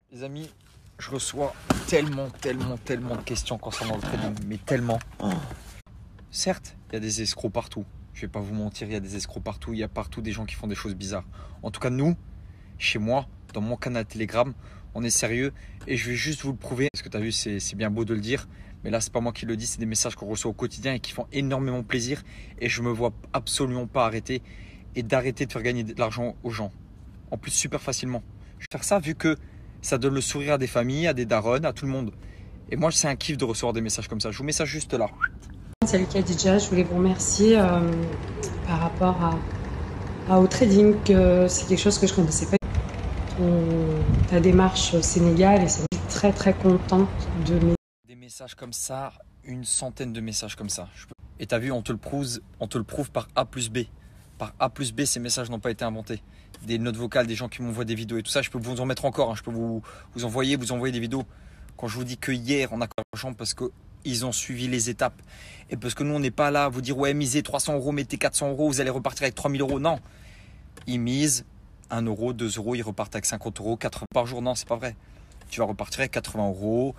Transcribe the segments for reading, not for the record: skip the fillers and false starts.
Les amis, je reçois tellement de questions concernant le trading, mais tellement. Certes, il y a des escrocs partout. Je vais pas vous mentir, il y a des escrocs partout. Il y a partout des gens qui font des choses bizarres. En tout cas, nous, chez moi, dans mon canal Telegram, on est sérieux et je vais juste vous le prouver. Parce que tu as vu, c'est bien beau de le dire, mais là, c'est pas moi qui le dis, c'est des messages qu'on reçoit au quotidien et qui font énormément plaisir. Et je me vois absolument pas arrêter et d'arrêter de faire gagner de l'argent aux gens. En plus, super facilement. Je vais faire ça vu que ça donne le sourire à des familles, à des darons, à tout le monde. Et moi, c'est un kiff de recevoir des messages comme ça. Je vous mets ça juste là. Salut Khadija, je voulais vous remercier par rapport au trading. C'est quelque chose que je ne connaissais pas. Ta démarche au Sénégal, et c'est très contente de mes... Des messages comme ça, une centaine de messages comme ça. Et t'as vu, on te le prouve par A plus B. Par A plus B, ces messages n'ont pas été inventés. Des notes vocales, des gens qui m'envoient des vidéos et tout ça, je peux vous en mettre encore. Je peux vous envoyer des vidéos. Quand je vous dis que hier, on a l'argent parce qu'ils ont suivi les étapes. Et parce que nous, on n'est pas là à vous dire, ouais, misez 300 euros, mettez 400 euros, vous allez repartir avec 3000 euros. Non. Ils misent 1 euro, 2 euros, ils repartent avec 50 euros, 80 par jour. Non, c'est pas vrai. Tu vas repartir avec 80 euros,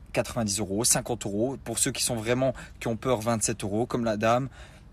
90 euros, 50 euros. Pour ceux qui ont peur, 27 euros, comme la dame,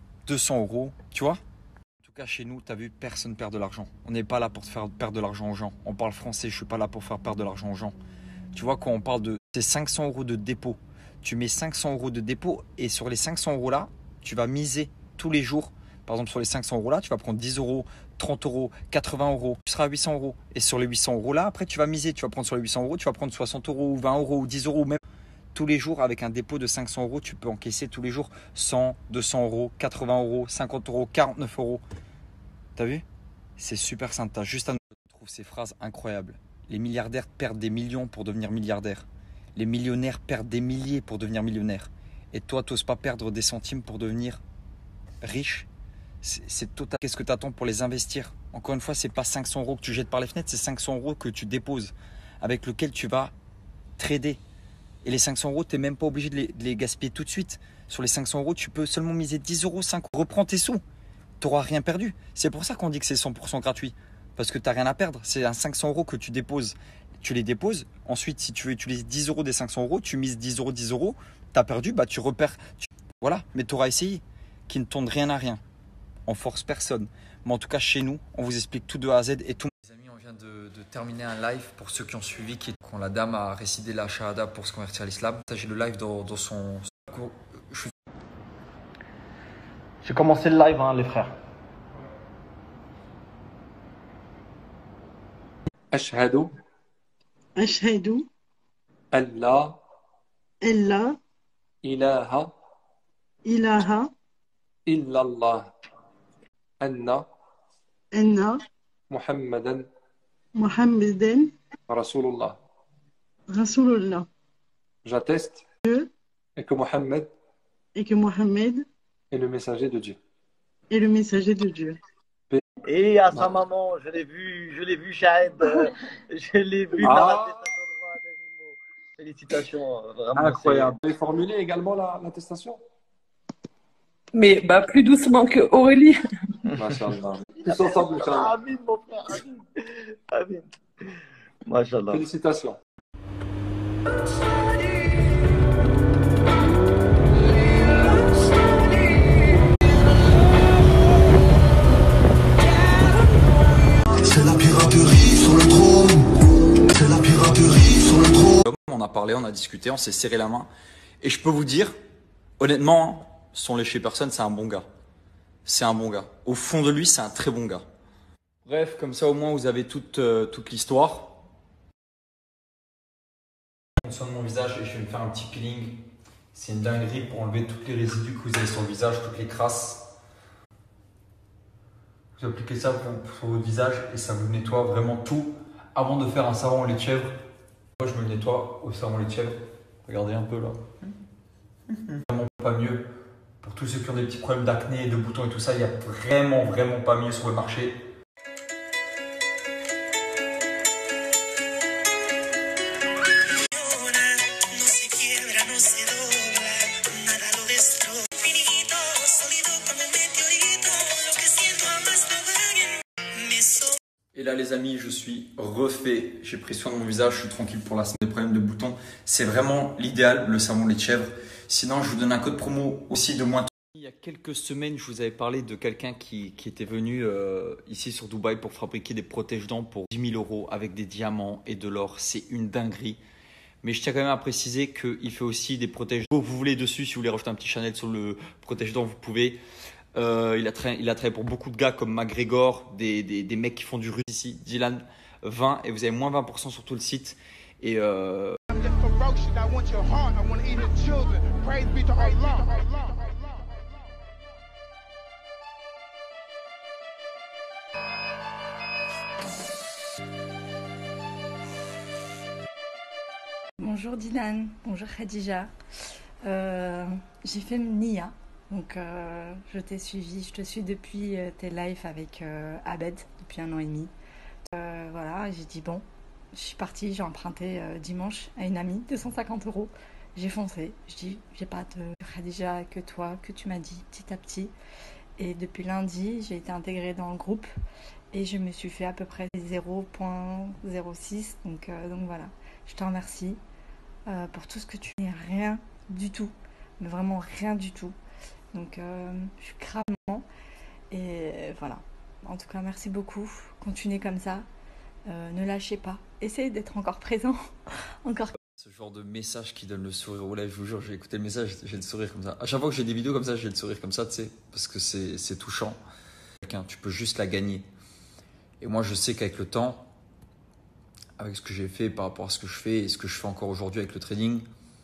200 euros. Tu vois? En tout cas, chez nous, tu as vu, personne perd de l'argent. On n'est pas là pour te faire perdre de l'argent aux gens. On parle français, je suis pas là pour faire perdre de l'argent aux gens. Tu vois, quand on parle de ces 500 euros de dépôt, tu mets 500 euros de dépôt et sur les 500 euros là, tu vas miser tous les jours. Par exemple, sur les 500 euros là, tu vas prendre 10 euros, 30 euros, 80 euros. Tu seras à 800 euros. Et sur les 800 euros là, après, tu vas miser. Tu vas prendre sur les 800 euros, tu vas prendre 60 euros, ou 20 euros, ou 10 euros, ou même tous les jours avec un dépôt de 500 euros, tu peux encaisser tous les jours 100, 200 euros, 80 euros, 50 euros, 49 euros. T'as vu? C'est super simple. T'as juste à nous. Je trouve ces phrases incroyables. Les milliardaires perdent des millions pour devenir milliardaires. Les millionnaires perdent des milliers pour devenir millionnaires. Et toi, t'oses pas perdre des centimes pour devenir riche? C'est total. Qu'est-ce que tu attends pour les investir? Encore une fois, c'est pas 500 euros que tu jettes par les fenêtres, c'est 500 euros que tu déposes, avec lequel tu vas trader. Et les 500 euros, tu n'es même pas obligé de les gaspiller tout de suite. Sur les 500 euros, tu peux seulement miser 10 euros, 5 euros. Reprends tes sous. Tu n'auras rien perdu. C'est pour ça qu'on dit que c'est 100% gratuit. Parce que tu n'as rien à perdre. C'est un 500 euros que tu déposes. Tu les déposes. Ensuite, si tu veux utiliser 10 euros des 500 euros, tu mises 10 euros, 10 euros. Tu as perdu, bah, tu repères. Voilà, mais tu auras essayé. Qui ne tourne rien à rien. On force personne. Mais en tout cas, chez nous, on vous explique tout de A à Z et tout. Les amis, on vient de terminer un live pour ceux qui ont suivi. Quand la dame a récité la shahada pour se convertir à l'islam. J'ai le live dans son cours. J'ai commencé le live, hein, les frères. أشهد أشهد أن لا أن لا إله إله إلا الله أن أن محمدا محمدا رسول الله. رسول الله. J'atteste et que Mohammed Et que Mohammed est le messager de Dieu. est le messager de Dieu. Et à sa maman, je l'ai vu, Shahed, je l'ai vu dans l'attestation de droit d'animaux. Félicitations, vraiment. Incroyable. Vous avez formulé également l'attestation? Mais bah, plus doucement que Aurélie. Machallah. Tous ensemble, Inch'Allah. Amin, mon frère, amin. Amin. Machallah. Félicitations. C'est la piraterie sur le trône. C'est la piraterie sur le trône. On a parlé, on a discuté, on s'est serré la main. Et je peux vous dire, honnêtement, sans lécher personne, c'est un bon gars. C'est un bon gars. Au fond de lui, c'est un très bon gars. Bref, comme ça au moins vous avez toute l'histoire. Je soin de mon visage et je vais me faire un petit peeling. C'est une dinguerie pour enlever tous les résidus que vous avez sur le visage, toutes les crasses. Vous appliquez ça sur votre visage et ça vous nettoie vraiment tout avant de faire un savon au lait de chèvre. Moi je me nettoie au savon au lait de chèvre. Regardez un peu là. Vraiment pas mieux. Pour tous ceux qui ont des petits problèmes d'acné, de boutons et tout ça, il n'y a vraiment pas mieux sur le marché. Et là les amis, je suis refait, j'ai pris soin de mon visage, je suis tranquille pour l'instant. Des problèmes de boutons, c'est vraiment l'idéal, le savon lait de chèvre. Sinon je vous donne un code promo aussi de moins. Il y a quelques semaines, je vous avais parlé de quelqu'un qui était venu ici sur Dubaï pour fabriquer des protège-dents pour 10 000 € avec des diamants et de l'or. C'est une dinguerie. Mais je tiens quand même à préciser qu'il fait aussi des protège-dents. Vous voulez dessus, si vous voulez rajouter un petit Chanel sur le protège-dents, vous pouvez. Il a travaillé pour beaucoup de gars comme McGregor, des mecs qui font du russe ici, Dylan 20, et vous avez moins 20% sur tout le site. Et Bonjour Dylan, bonjour Khadija. J'ai fait Nia, donc je t'ai suivi, je te suis depuis tes lives avec Abed depuis 1 an et demi. Voilà, j'ai dit bon, je suis partie, j'ai emprunté dimanche à une amie 250 €. J'ai foncé, je dis j'ai pas de Khadija que toi, que tu m'as dit petit à petit. Et depuis lundi, j'ai été intégrée dans le groupe et je me suis fait à peu près 0,06. Donc voilà, je te remercie. Pour tout ce que tu fais, rien du tout, mais vraiment rien du tout. Donc je suis gravement et voilà. En tout cas, merci beaucoup. Continuez comme ça, ne lâchez pas. Essayez d'être encore présent, encore. Ce genre de message qui donne le sourire aux lèvres, je vous jure, j'ai écouté le message, j'ai le sourire comme ça. À chaque fois que j'ai des vidéos comme ça, j'ai le sourire comme ça, tu sais, parce que c'est touchant. Tu peux juste la gagner. Et moi, je sais qu'avec le temps, avec ce que j'ai fait par rapport à ce que je fais et ce que je fais encore aujourd'hui avec le trading,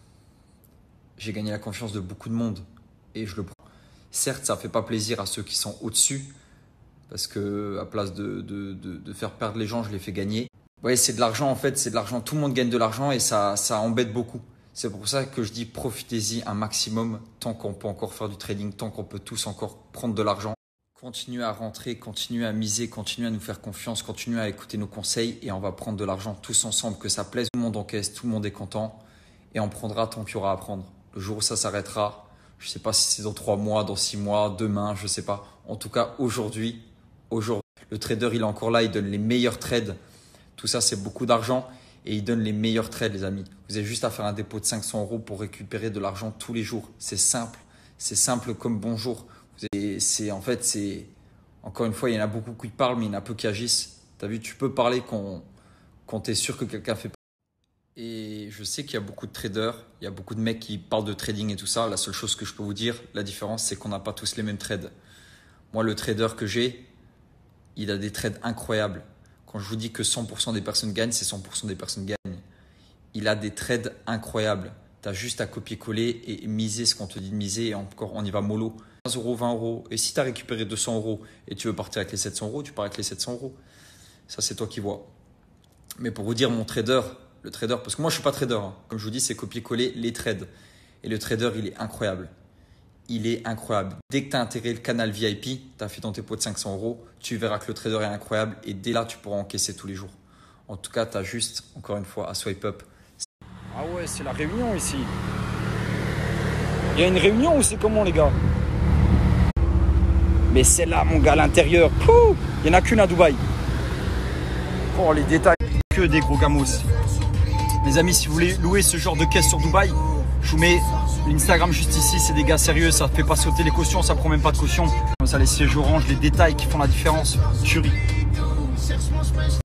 j'ai gagné la confiance de beaucoup de monde et je le prends. Certes, ça ne fait pas plaisir à ceux qui sont au-dessus parce que à place de faire perdre les gens, je les fais gagner. Ouais, c'est de l'argent en fait, c'est de l'argent. Tout le monde gagne de l'argent et ça embête beaucoup. C'est pour ça que je dis profitez-y un maximum tant qu'on peut encore faire du trading, tant qu'on peut tous encore prendre de l'argent. Continuez à rentrer, continuez à miser, continuez à nous faire confiance, continuez à écouter nos conseils et on va prendre de l'argent tous ensemble, que ça plaise, tout le monde encaisse, tout le monde est content et on prendra tant qu'il y aura à prendre. Le jour où ça s'arrêtera, je ne sais pas si c'est dans 3 mois, dans 6 mois, demain, je ne sais pas. En tout cas, aujourd'hui, le trader il est encore là, il donne les meilleurs trades. Tout ça, c'est beaucoup d'argent et il donne les meilleurs trades, les amis. Vous avez juste à faire un dépôt de 500 € pour récupérer de l'argent tous les jours. C'est simple comme bonjour. Encore une fois, il y en a beaucoup qui parlent, mais il y en a peu qui agissent. Tu as vu, tu peux parler quand tu es sûr que quelqu'un fait pas. Et je sais qu'il y a beaucoup de traders, il y a beaucoup de mecs qui parlent de trading et tout ça. La seule chose que je peux vous dire, la différence, c'est qu'on n'a pas tous les mêmes trades. Moi, le trader que j'ai, il a des trades incroyables. Quand je vous dis que 100% des personnes gagnent, c'est 100% des personnes gagnent. Il a des trades incroyables. Tu as juste à copier-coller et miser ce qu'on te dit de miser et encore, on y va mollo. 15 €, 20 €. Et si tu as récupéré 200 € et tu veux partir avec les 700 €, tu pars avec les 700 €. Ça, c'est toi qui vois. Mais pour vous dire, le trader, parce que moi, je ne suis pas trader. Hein. Comme je vous dis, c'est copier-coller les trades. Et le trader, il est incroyable. Il est incroyable. Dès que tu as intégré le canal VIP, tu as fait ton dépôt de 500 €, tu verras que le trader est incroyable. Et dès là, tu pourras encaisser tous les jours. En tout cas, tu as juste, encore une fois, à swipe up. Ah ouais, c'est la réunion ici. Il y a une réunion ou c'est comment, les gars? Mais c'est là, mon gars, à l'intérieur. Il n'y en a qu'une à Dubaï. Oh, les détails. Que des gros gamos. Les amis, si vous voulez louer ce genre de caisse sur Dubaï, je vous mets l'Instagram juste ici. C'est des gars sérieux. Ça ne fait pas sauter les cautions. Ça ne prend même pas de caution. Comme ça, les sièges orange, les détails qui font la différence. Tuerie.